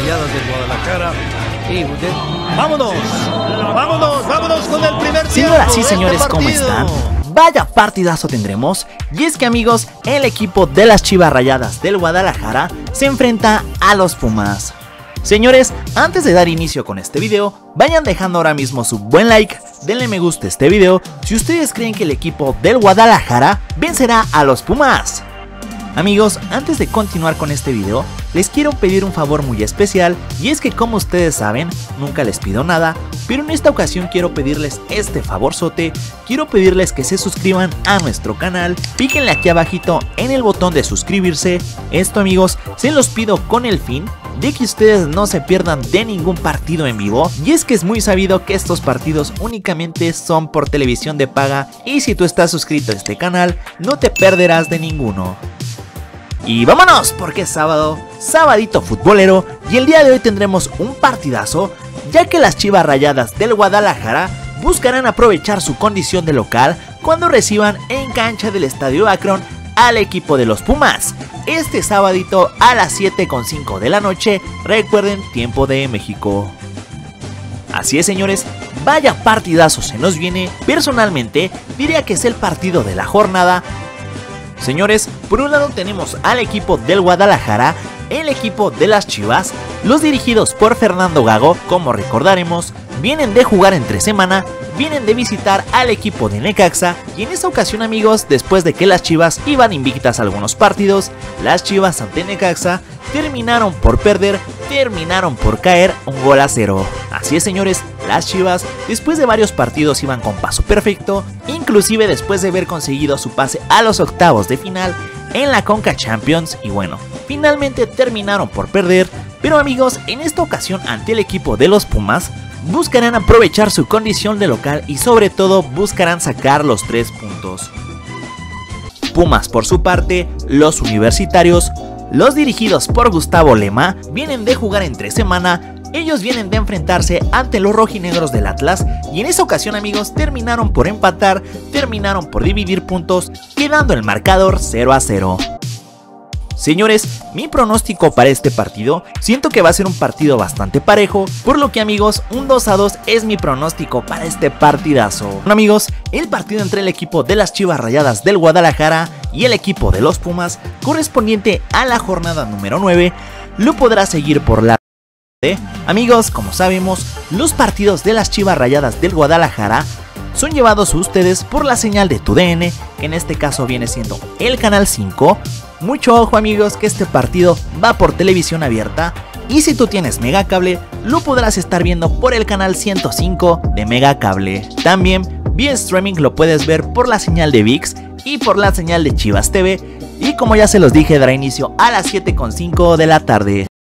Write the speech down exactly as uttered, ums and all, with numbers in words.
Rayadas del Guadalajara. Y de... vámonos, vámonos, vámonos con el primer tiempo. Señoras y señores, ¿cómo están? Vaya partidazo tendremos. Y es que, amigos, el equipo de las Chivas Rayadas del Guadalajara se enfrenta a los Pumas. Señores, antes de dar inicio con este video, vayan dejando ahora mismo su buen like, denle me gusta a este video si ustedes creen que el equipo del Guadalajara vencerá a los Pumas. Amigos, antes de continuar con este video, les quiero pedir un favor muy especial, y es que, como ustedes saben, nunca les pido nada, pero en esta ocasión quiero pedirles este favorzote. Quiero pedirles que se suscriban a nuestro canal, píquenle aquí abajito en el botón de suscribirse. Esto, amigos, se los pido con el fin de que ustedes no se pierdan de ningún partido en vivo, y es que es muy sabido que estos partidos únicamente son por televisión de paga, y si tú estás suscrito a este canal, no te perderás de ninguno. Y vámonos, porque es sábado, sabadito futbolero, y el día de hoy tendremos un partidazo, ya que las Chivas Rayadas del Guadalajara buscarán aprovechar su condición de local cuando reciban en cancha del Estadio Akron al equipo de los Pumas, este sabadito a las siete con cinco de la noche, recuerden, tiempo de México. Así es, señores, vaya partidazo se nos viene. Personalmente diría que es el partido de la jornada. Señores, por un lado tenemos al equipo del Guadalajara, el equipo de las Chivas, los dirigidos por Fernando Gago. Como recordaremos, vienen de jugar entre semana, vienen de visitar al equipo de Necaxa, y en esta ocasión, amigos, después de que las Chivas iban invictas a algunos partidos, las Chivas ante Necaxa terminaron por perder, terminaron por caer un gol a cero. Así es, señores, las Chivas después de varios partidos iban con paso perfecto, inclusive después de haber conseguido su pase a los octavos de final en la Conca Champions, y bueno, finalmente terminaron por perder. Pero, amigos, en esta ocasión ante el equipo de los Pumas buscarán aprovechar su condición de local y sobre todo buscarán sacar los tres puntos. Pumas, por su parte, los universitarios, los dirigidos por Gustavo Lema, vienen de jugar entre semana. Ellos vienen de enfrentarse ante los rojinegros del Atlas, y en esa ocasión, amigos, terminaron por empatar, terminaron por dividir puntos, quedando el marcador cero a cero. Señores, mi pronóstico para este partido, siento que va a ser un partido bastante parejo, por lo que, amigos, un dos a dos es mi pronóstico para este partidazo. Bueno, amigos, el partido entre el equipo de las Chivas Rayadas del Guadalajara y el equipo de los Pumas, correspondiente a la jornada número nueve, lo podrá seguir por la... Amigos, como sabemos, los partidos de las Chivas Rayadas del Guadalajara son llevados a ustedes por la señal de TUDN, que en este caso viene siendo el canal cinco. Mucho ojo, amigos, que este partido va por televisión abierta, y si tú tienes Megacable, lo podrás estar viendo por el canal ciento cinco de Megacable. También vía streaming lo puedes ver por la señal de ViX y por la señal de Chivas T V, y como ya se los dije, dará inicio a las siete con cinco de la tarde.